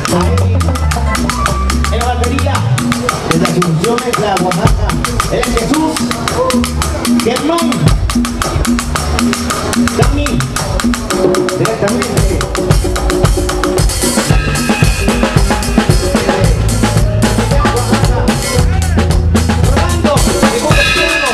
En la batería, desde Asunción, la Oaxaca, él es Jesús, Germán, Dami, directamente. Rolando, segundo piano.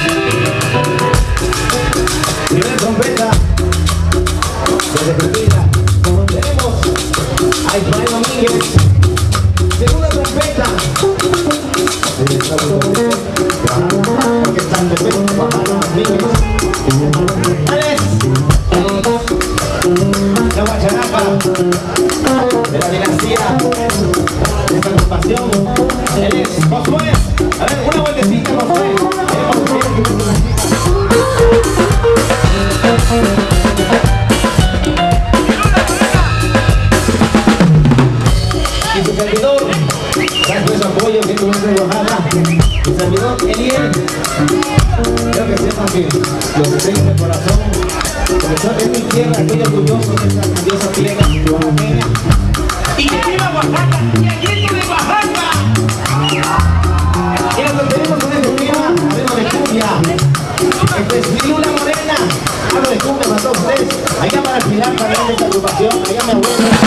Primera trompeta, desde Argentina, como tenemos a Ismael Domínguez. Segunda trompeta, desde porque están de peso, Domínguez. Alex, la guacharapa de la dinastía de esta agrupación. Él es Josué. A ver, una vueltecita, Josué. Y su servidor, gracias su apoyo, que tu de Oaxaca, su servidor, Eliel. Creo que sepan que los que tengo en el corazón, porque es mi tierra, estoy orgulloso de esta grandiosa tierra oaxaqueña. ¡Y que viva Oaxaca! ¡Y aquí de Oaxaca! Y lo que tenemos con este tema, hablemos de cumbia. Este es mi luna morena. Hablo de cumbia para todos ustedes. Allá para el Pilar, para ver esta agrupación. Allá mi abuela.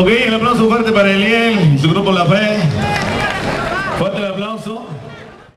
Ok, el aplauso fuerte para Eliel y su grupo La Fe. Fuerte el aplauso.